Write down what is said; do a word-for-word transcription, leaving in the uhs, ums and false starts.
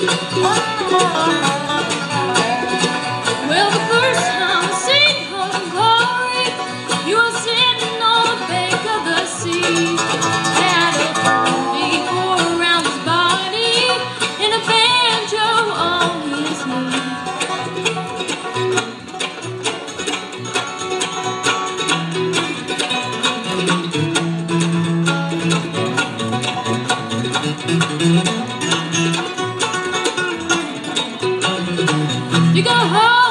Well, the first time I seen her glory, you were sitting on the bank of the sea. Had a forty-four around his body and a banjo on his knee. You go home.